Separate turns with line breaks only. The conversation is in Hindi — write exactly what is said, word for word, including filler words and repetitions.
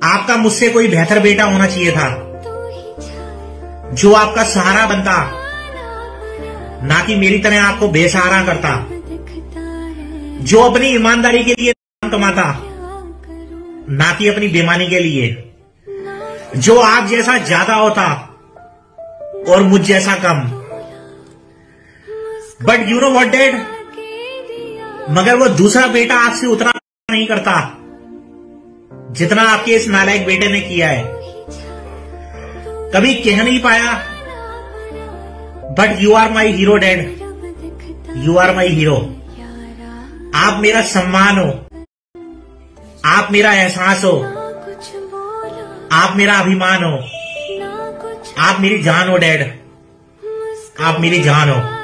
आपका मुझसे कोई बेहतर बेटा होना चाहिए था, जो आपका सहारा बनता, ना कि मेरी तरह आपको बेसहारा करता, जो अपनी ईमानदारी के लिए नाम कमाता, ना कि अपनी बेईमानी के लिए, जो आप जैसा ज्यादा होता और मुझ जैसा कम। But you know what dad, मगर वो दूसरा बेटा आपसे उतना नहीं करता जितना आपके इस नालायक बेटे ने किया है। कभी कह नहीं पाया, but you are my hero dad, you are my hero. आप मेरा सम्मान हो, आप मेरा एहसास हो, आप मेरा अभिमान हो, आप मेरी जान हो डैड, आप मेरी जान हो।